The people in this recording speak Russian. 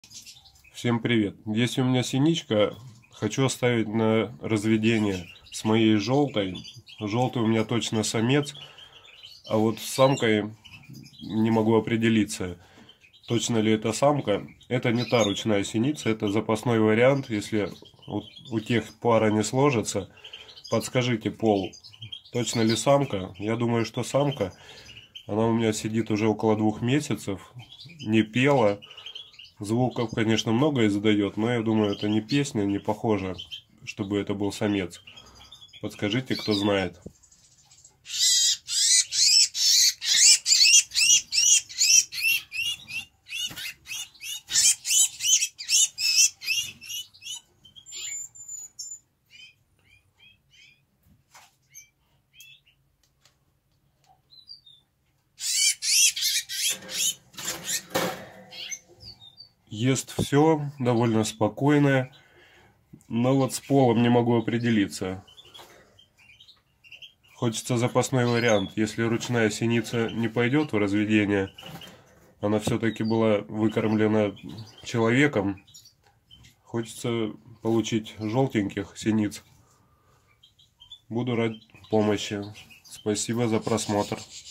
Всем привет! Есть у меня синичка, хочу оставить на разведение с моей желтой. Желтый у меня точно самец, а вот с самкой не могу определиться, точно ли это самка. Это не та ручная синица, это запасной вариант. Если у тех пара не сложится, подскажите пол, точно ли самка. Я думаю, что самка. Она у меня сидит уже около 2 месяцев, не пела. Звуков, конечно, много издает, но я думаю, это не песня, не похоже, чтобы это был самец. Подскажите, кто знает. Ест все, довольно спокойное, но вот с полом не могу определиться. Хочется запасной вариант. Если ручная синица не пойдет в разведение, она все-таки была выкормлена человеком, хочется получить желтеньких синиц. Буду рад помощи. Спасибо за просмотр.